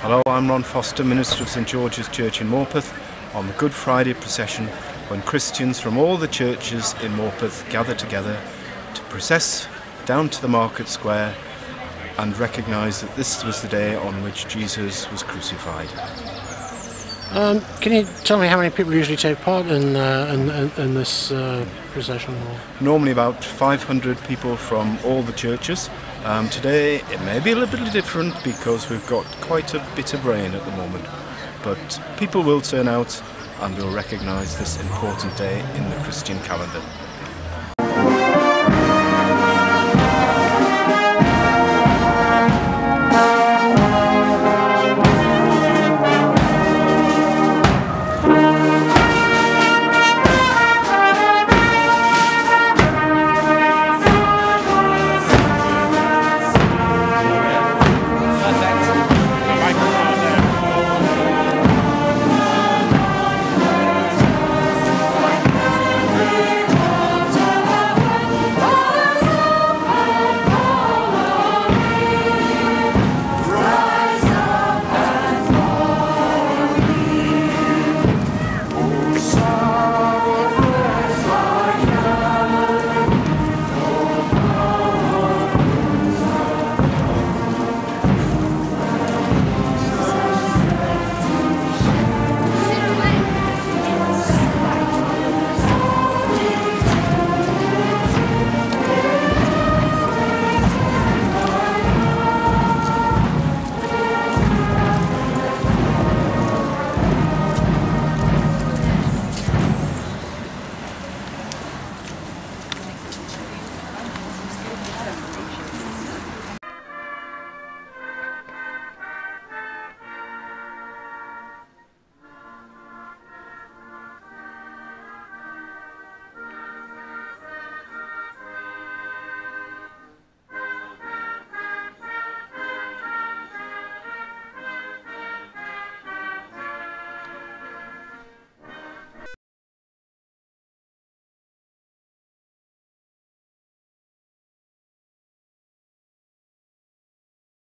Hello, I'm Ron Foster, Minister of St George's Church in Morpeth, on the Good Friday procession when Christians from all the churches in Morpeth gather together to process down to the market square and recognise that this was the day on which Jesus was crucified. Can you tell me how many people usually take part in this procession? Normally about 500 people from all the churches. Today it may be a little bit different because we've got quite a bit of rain at the moment, but people will turn out and will recognise this important day in the Christian calendar.